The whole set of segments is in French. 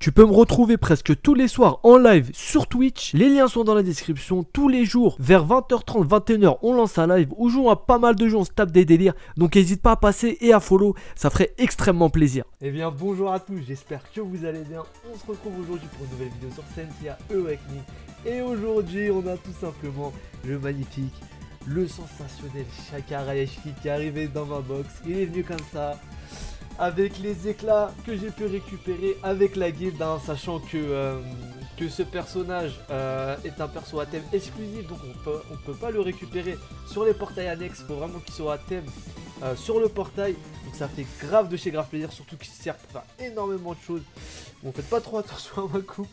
Tu peux me retrouver presque tous les soirs en live sur Twitch. Les liens sont dans la description. Tous les jours, vers 20h30, 21h, on lance un live où jouons à pas mal de jeux, on se tape des délires. Donc n'hésite pas à passer et à follow, ça ferait extrêmement plaisir. Eh bien bonjour à tous, j'espère que vous allez bien. On se retrouve aujourd'hui pour une nouvelle vidéo sur Sentia Awakening. Et aujourd'hui, on a tout simplement le magnifique, le sensationnel Shaka Rayashiki qui est arrivé dans ma box. Il est venu comme ça, avec les éclats que j'ai pu récupérer avec la guilde, hein, sachant que ce personnage est un perso à thème exclusif, donc on peut pas le récupérer sur les portails annexes. Il faut vraiment qu'il soit à thème sur le portail, donc ça fait grave de chez grave plaisir, surtout qu'il sert pour faire énormément de choses. Bon, faites pas trop attention à ma coupe.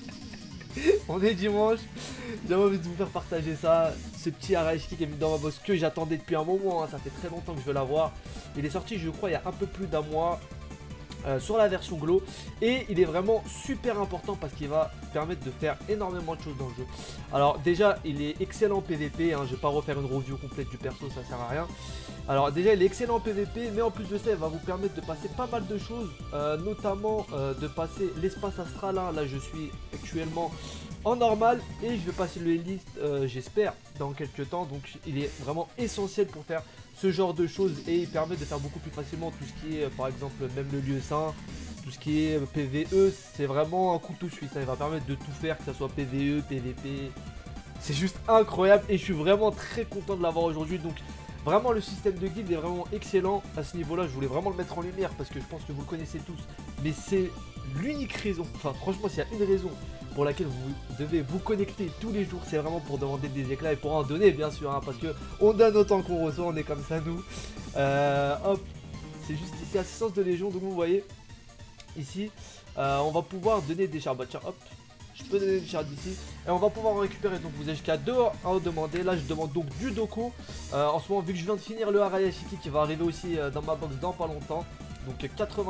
On est dimanche, j'avais envie de vous faire partager ça, ce petit Arashiki qui est mis dans ma box que j'attendais depuis un moment, hein, ça fait très longtemps que je veux l'avoir. Il est sorti je crois il y a un peu plus d'un mois sur la version Glow et il est vraiment super important parce qu'il va permettre de faire énormément de choses dans le jeu. Alors déjà il est excellent en PVP, hein, je vais pas refaire une review complète du perso, ça sert à rien. Alors déjà il est excellent en PVP, mais en plus de ça il va vous permettre de passer pas mal de choses, notamment de passer l'espace astral, hein. Là je suis actuellement en normal et je vais passer le Elite j'espère dans quelques temps, donc il est vraiment essentiel pour faire ce genre de choses et il permet de faire beaucoup plus facilement tout ce qui est par exemple même le lieu saint, tout ce qui est PVE, c'est vraiment un couteau suisse, hein. Il va permettre de tout faire, que ce soit PVE, PVP, c'est juste incroyable et je suis vraiment très content de l'avoir aujourd'hui. Donc vraiment le système de guilde est vraiment excellent à ce niveau là, je voulais vraiment le mettre en lumière parce que je pense que vous le connaissez tous, mais c'est l'unique raison, enfin franchement s'il y a une raison pour laquelle vous devez vous connecter tous les jours, c'est vraiment pour demander des éclats et pour en donner bien sûr, hein, parce que on donne autant qu'on reçoit, on est comme ça nous. Hop, c'est juste ici assistance de légion, donc vous voyez ici on va pouvoir donner des charbons, tiens hop, je peux donner des charbons ici et on va pouvoir en récupérer, donc vous avez jusqu'à 2 à en demander. Là je demande donc du Doko, en ce moment vu que je viens de finir le Arayashiki qui va arriver aussi dans ma box dans pas longtemps, donc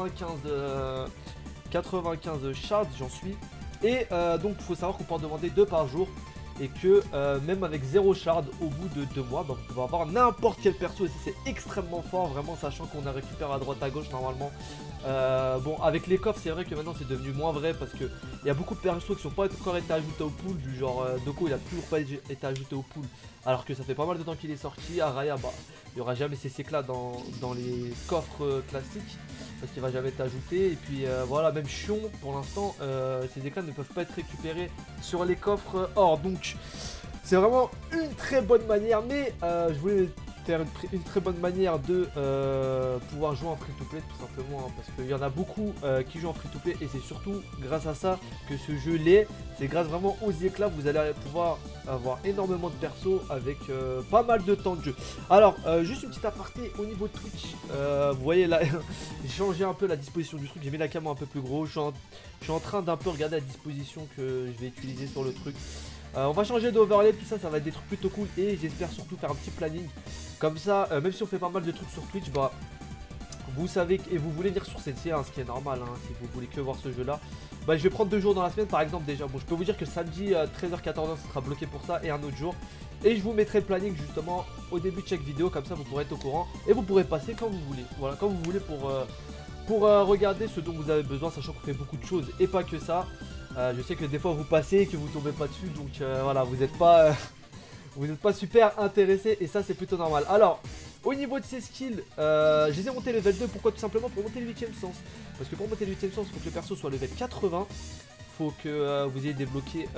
95 shards j'en suis. Et donc il faut savoir qu'on peut en demander 2 par jour et que même avec 0 shard au bout de 2 mois, bah, vous pouvez avoir n'importe quel perso et c'est extrêmement fort, vraiment, sachant qu'on a récupéré à droite à gauche normalement. Bon, avec les coffres c'est vrai que maintenant c'est devenu moins vrai parce que il y a beaucoup de persos qui sont pas encore été ajoutés au pool, du genre Doko il a toujours pas été ajouté au pool alors que ça fait pas mal de temps qu'il est sorti. Araya, bah il y aura jamais ces éclats dans les coffres classiques parce qu'il va jamais être ajouté. Et puis voilà, même Chion pour l'instant ces éclats ne peuvent pas être récupérés sur les coffres or, donc c'est vraiment une très bonne manière, mais je voulais faire une très bonne manière de pouvoir jouer en free to play tout simplement, hein, parce qu'il y en a beaucoup qui jouent en free to play et c'est surtout grâce à ça que ce jeu l'est. C'est grâce vraiment aux éclats, vous allez pouvoir avoir énormément de persos avec pas mal de temps de jeu. Alors juste une petite aparté au niveau de Twitch, vous voyez là j'ai changé un peu la disposition du truc, j'ai mis la caméra un peu plus gros, je suis en train d'un peu regarder la disposition que je vais utiliser sur le truc. On va changer d'overlay, tout ça, ça va être des trucs plutôt cool et j'espère surtout faire un petit planning. Comme ça, même si on fait pas mal de trucs sur Twitch, bah vous savez et vous voulez venir sur Sentia, hein, ce qui est normal, hein, si vous voulez que voir ce jeu là. Bah je vais prendre 2 jours dans la semaine par exemple déjà. Bon je peux vous dire que samedi 13h-14h ça sera bloqué pour ça et un autre jour. Et je vous mettrai le planning justement au début de chaque vidéo, comme ça vous pourrez être au courant. Et vous pourrez passer quand vous voulez. Voilà, quand vous voulez pour regarder ce dont vous avez besoin, sachant qu'on fait beaucoup de choses et pas que ça. Je sais que des fois vous passez et que vous tombez pas dessus, donc voilà, vous n'êtes pas, vous n'êtes pas super intéressé et ça c'est plutôt normal. Alors, au niveau de ces skills, je les ai montés level 2, pourquoi? Tout simplement pour monter le 8ème sens. Parce que pour monter le 8ème sens, il faut que le perso soit level 80. Il faut que vous ayez débloqué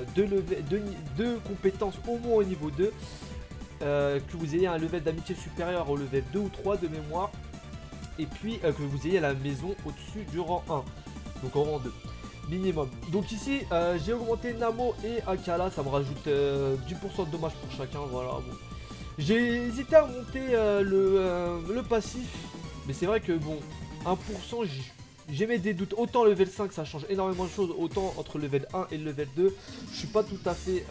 2 compétences au moins au niveau 2. Que vous ayez un level d'amitié supérieur au level 2 ou 3 de mémoire. Et puis que vous ayez la maison au-dessus du rang 1. Donc au rang 2. Minimum. Donc ici j'ai augmenté Namo et Akala, ça me rajoute 10% de dommages pour chacun, voilà. Bon. J'ai hésité à monter le passif, mais c'est vrai que bon, 1% j'aimais des doutes. Autant level 5 ça change énormément de choses, autant entre le level 1 et le level 2 je suis pas tout à fait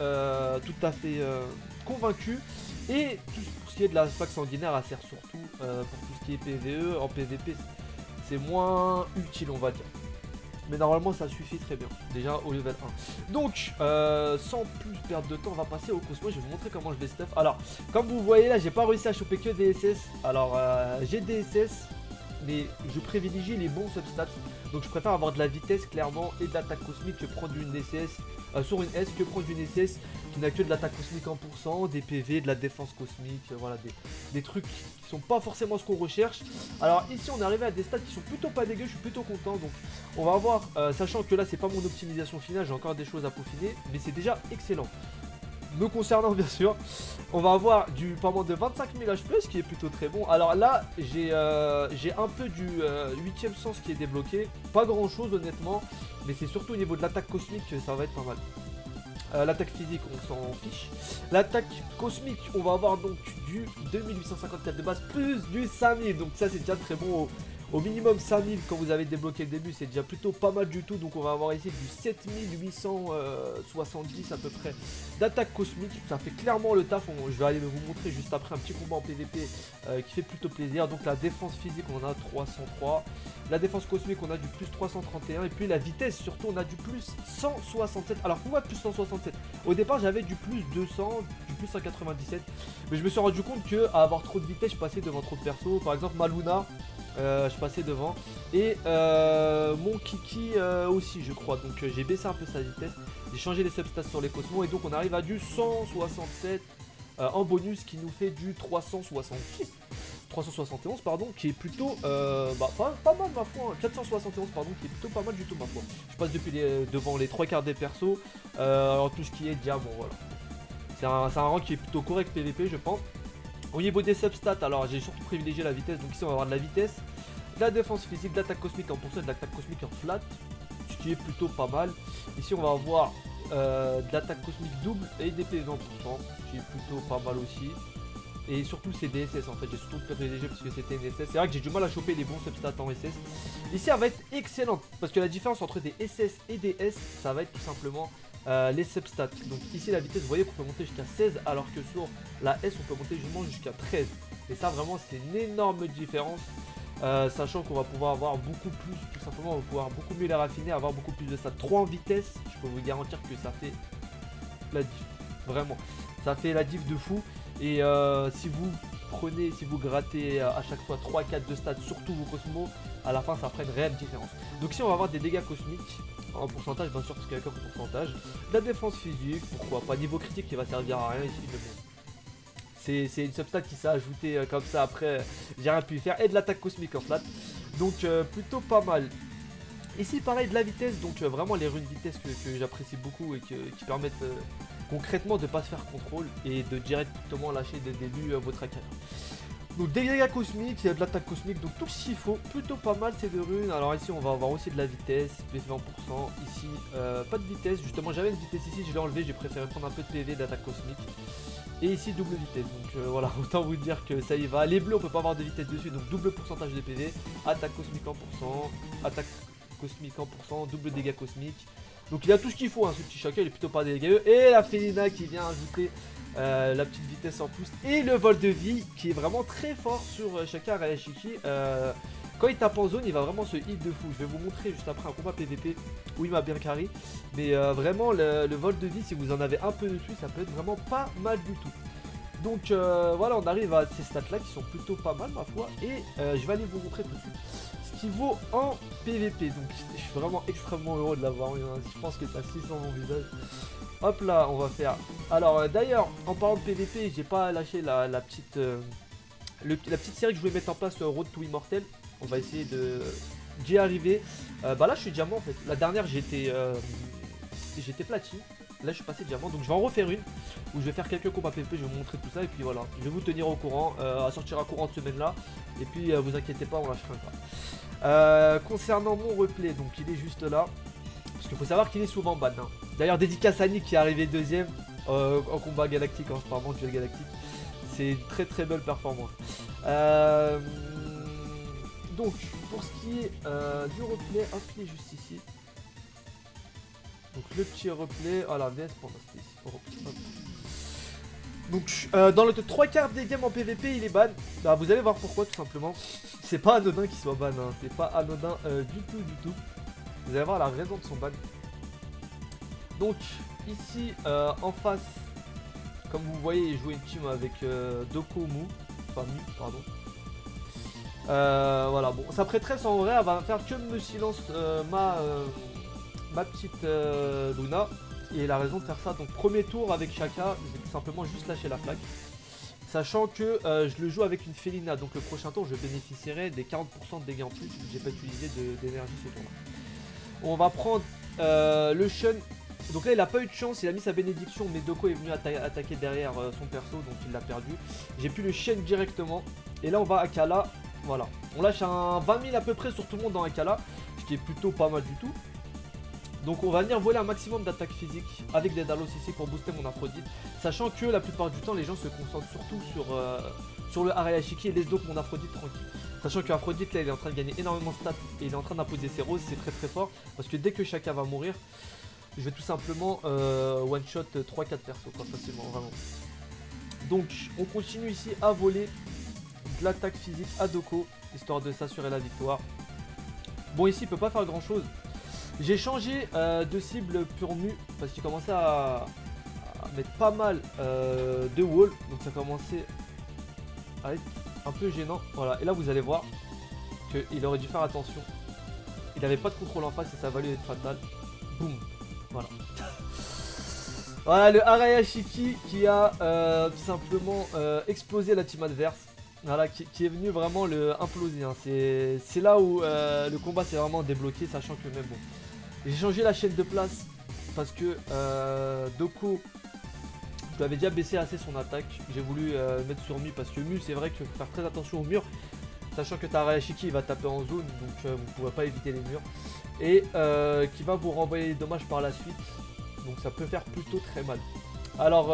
convaincu. Et tout ce qui est de la fac sanguinaire, elle sert surtout pour tout ce qui est PVE. En PVP c'est moins utile on va dire, mais normalement ça suffit très bien, déjà au level 1. Donc sans plus perdre de temps, on va passer au Cosmo. Je vais vous montrer comment je vais stuff. Alors comme vous voyez là, j'ai pas réussi à choper que des SS. Alors j'ai des SS mais je privilégie les bons substats. Donc je préfère avoir de la vitesse clairement et de l'attaque cosmique que prendre une DCS sur une S, que prendre une SS qui n'a que de l'attaque cosmique en %, des PV, de la défense cosmique, voilà, des trucs qui sont pas forcément ce qu'on recherche. Alors ici on est arrivé à des stats qui sont plutôt pas dégueux, je suis plutôt content. Donc on va voir, sachant que là c'est pas mon optimisation finale, j'ai encore des choses à peaufiner, mais c'est déjà excellent. Me concernant bien sûr, on va avoir du paiement de 25 000 HP, ce qui est plutôt très bon. Alors là, j'ai un peu du 8ème sens qui est débloqué. Pas grand chose honnêtement, mais c'est surtout au niveau de l'attaque cosmique que ça va être pas mal. L'attaque physique, on s'en fiche. L'attaque cosmique, on va avoir donc du 2854 de base plus du 5000. Donc ça c'est déjà très bon. Au minimum 5000 quand vous avez débloqué le début, c'est déjà plutôt pas mal du tout. Donc on va avoir ici du 7870 à peu près d'attaque cosmique. Ça fait clairement le taf. Je vais aller vous montrer juste après un petit combat en PVP qui fait plutôt plaisir. Donc la défense physique, on en a 303. La défense cosmique, on a du plus 331. Et puis la vitesse, surtout, on a du plus 167. Alors pourquoi plus 167? Au départ, j'avais du plus 200, du plus 197. Mais je me suis rendu compte que à avoir trop de vitesse, je passais devant trop de persos. Par exemple, Maluna. Je passais devant et mon Kiki aussi je crois, donc j'ai baissé un peu sa vitesse, j'ai changé les substats sur les cosmos et donc on arrive à du 167 en bonus qui nous fait du 371 pardon, qui est plutôt pas mal ma foi, hein. 471 pardon, qui est plutôt pas mal du tout ma foi. Je passe depuis devant les 3/4 des persos, alors tout ce qui est diamant, voilà. C'est un rang qui est plutôt correct PVP je pense. Au niveau des substats, alors j'ai surtout privilégié la vitesse, donc ici on va avoir de la vitesse, de la défense physique, de l'attaque cosmique en %, et de l'attaque cosmique en flat, ce qui est plutôt pas mal. Ici on va avoir de l'attaque cosmique double et des PV en %, ce qui est plutôt pas mal aussi. Et surtout c'est des SS en fait, j'ai surtout privilégié parce que c'était une SS. C'est vrai que j'ai du mal à choper les bons substats en SS. Ici elle va être excellente, parce que la différence entre des SS et des S, ça va être tout simplement les substats. Donc ici la vitesse, vous voyez qu'on peut monter jusqu'à 16 alors que sur la S on peut monter jusqu'à 13. Et ça vraiment c'est une énorme différence, sachant qu'on va pouvoir avoir beaucoup plus, tout simplement on va pouvoir beaucoup mieux les raffiner, avoir beaucoup plus de stats. 3 en vitesse, je peux vous garantir que ça fait la diff, vraiment ça fait la diff de fou. Et si vous grattez à chaque fois 3-4 de stats sur tous vos cosmos, à la fin ça fera une réelle différence. Donc ici on va avoir des dégâts cosmiques en pourcentage bien sûr parce qu'il y a qu'un pourcentage. De la défense physique, pourquoi pas, niveau critique qui va servir à rien ici mais bon. C'est une substat qui s'est ajoutée comme ça après, j'ai rien pu y faire. Et de l'attaque cosmique en flat, donc plutôt pas mal. Ici pareil de la vitesse, donc vraiment les runes vitesse que j'apprécie beaucoup et qui permettent concrètement de ne pas se faire contrôle et de directement lâcher dès le début votre AK. Donc des dégâts cosmiques, il y a de l'attaque cosmique, donc tout ce qu'il faut, plutôt pas mal ces deux runes. Alors ici on va avoir aussi de la vitesse, PV 20%, ici pas de vitesse, justement j'avais une vitesse ici, je l'ai enlevé, j'ai préféré prendre un peu de PV d'attaque cosmique. Et ici double vitesse, donc voilà, autant vous dire que ça y va. Les bleus on peut pas avoir de vitesse dessus, donc double pourcentage de PV, attaque cosmique en %, attaque cosmique en %, double dégâts cosmiques. Donc il a tout ce qu'il faut, hein, ce petit chacun, il est plutôt pas dégueu. Et la Felina qui vient ajouter la petite vitesse en plus et le vol de vie qui est vraiment très fort sur Shakar Rayashiki. Quand il tape en zone, il va vraiment se hit de fou. Je vais vous montrer juste après un combat PVP où il m'a bien carry. Mais vraiment, le vol de vie, si vous en avez un peu dessus, ça peut être vraiment pas mal du tout. Donc voilà, on arrive à ces stats là qui sont plutôt pas mal ma foi. Et je vais aller vous montrer tout de suite ce qu'il vaut en PVP. Donc je suis vraiment extrêmement heureux de l'avoir eu, hein. Je pense que ça 600 mon visage. Hop là, on va faire. Alors d'ailleurs, en parlant de PVP, j'ai pas lâché la petite série que je voulais mettre en place, Road to Immortel. On va essayer d'y arriver. Bah là je suis diamant en fait. La dernière j'étais platine. Là je suis passé diamant, donc je vais en refaire une où je vais faire quelques combats PVP, je vais vous montrer tout ça et puis voilà, je vais vous tenir au courant, à sortir un courant de semaine là et puis vous inquiétez pas, on lâchera pas. Concernant mon replay, donc il est juste là parce qu'il faut savoir qu'il est souvent ban, hein. D'ailleurs dédicace à Nick qui est arrivé deuxième en combat galactique, en ce moment duel galactique, c'est une très très belle performance. Donc pour ce qui est du replay, hop il est juste ici. Donc le petit replay, ah la VS pour ici. Donc dans le 3/4 des games en PVP il est ban. Bah, vous allez voir pourquoi tout simplement. C'est pas anodin qu'il soit ban, hein. C'est pas anodin du tout. Vous allez voir la raison de son ban. Donc ici en face, comme vous voyez, il joue une team avec Dokomu, enfin Mu, pardon. Voilà, bon, sa prêtresse en vrai, elle va faire que me silence ma petite Luna. Et elle a raison de faire ça. Donc premier tour avec Shaka, je vais tout simplement juste lâcher la flaque. Sachant que je le joue avec une Felina, donc le prochain tour je bénéficierai des 40% de dégâts en plus, vu que j'ai pas utilisé d'énergie ce tour là. On va prendre le Shun. Donc là il a pas eu de chance, il a mis sa bénédiction, mais Doko est venu attaquer derrière son perso, donc il l'a perdu. J'ai pu le Shen directement, et là on va à Akala, voilà. On lâche un 20 000 à peu près sur tout le monde dans Akala, ce qui est plutôt pas mal du tout. Donc on va venir voler un maximum d'attaques physiques avec des Dalos ici pour booster mon Aphrodite. Sachant que la plupart du temps les gens se concentrent surtout sur le Arayashiki et laissent donc mon Aphrodite tranquille. Sachant que Aphrodite là il est en train de gagner énormément de stats et il est en train d'imposer ses roses, c'est très très fort. Parce que dès que Shaka va mourir, je vais tout simplement one shot 3-4 persos quoi, facilement vraiment. Donc on continue ici à voler de l'attaque physique à Doko, histoire de s'assurer la victoire. Bon ici il peut pas faire grand chose. J'ai changé de cible pure mu parce qu'il commençait à mettre pas mal de wall. Donc ça commençait à être un peu gênant. Voilà, et là vous allez voir qu'il aurait dû faire attention. Il n'avait pas de contrôle en face et ça va lui être fatal. Boum. Voilà. Voilà le Arayashiki qui a tout simplement explosé la team adverse. Voilà, qui est venu vraiment le imploser. Hein. C'est là où le combat s'est vraiment débloqué, sachant que même bon. J'ai changé la chaîne de place parce que Doko, je lui avais déjà baissé assez son attaque. J'ai voulu mettre sur Mu parce que Mu, c'est vrai qu'il faut faire très attention au mur. Sachant que Arayashiki il va taper en zone, donc vous ne pourrez pas éviter les murs. Et qui va vous renvoyer des dommages par la suite. Donc ça peut faire plutôt très mal. Alors,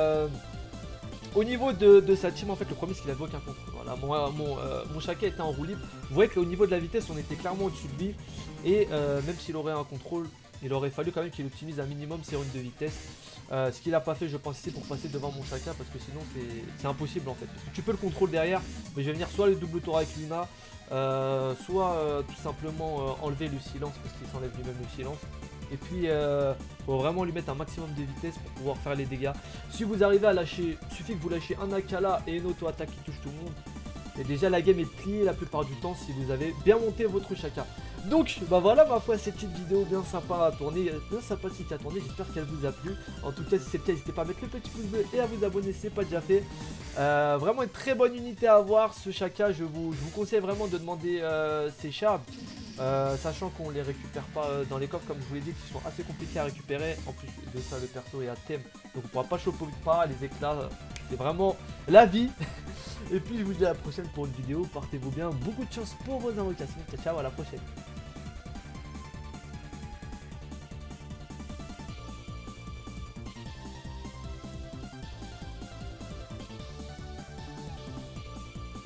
au niveau de sa team, en fait, le problème c'est qu'il avait aucun contrôle. Voilà, mon Shaka était en roue libre. Vous voyez qu'au niveau de la vitesse, on était clairement au-dessus de lui. Et même s'il aurait un contrôle, il aurait fallu quand même qu'il optimise un minimum ses runes de vitesse. Ce qu'il n'a pas fait, je pense, ici pour passer devant mon Shaka, parce que sinon c'est impossible en fait. Parce que tu peux le contrôle derrière, mais je vais venir soit le double tour avec Luna, soit tout simplement enlever le silence, parce qu'il s'enlève lui-même le silence. Et puis, faut vraiment lui mettre un maximum de vitesse pour pouvoir faire les dégâts. Si vous arrivez à lâcher, il suffit que vous lâchez un Akala et une auto-attaque qui touche tout le monde. Et déjà, la game est pliée la plupart du temps si vous avez bien monté votre Shaka. Donc, bah voilà ma foi, cette petite vidéo bien sympa à tourner, bien sympathique à tourner. J'espère qu'elle vous a plu. En tout cas, si c'est le cas, n'hésitez pas à mettre le petit pouce bleu et à vous abonner si ce n'est pas déjà fait. Vraiment une très bonne unité à avoir, ce Shaka. Je vous conseille vraiment de demander ces shards. Sachant qu'on les récupère pas dans les coffres comme je vous l'ai dit, qui sont assez compliqués à récupérer. En plus de ça, le perso est à thème, donc on pourra pas choper pas les éclats, c'est vraiment la vie. Et puis je vous dis à la prochaine pour une vidéo, portez-vous bien, beaucoup de chance pour vos invocations, ciao ciao, à la prochaine.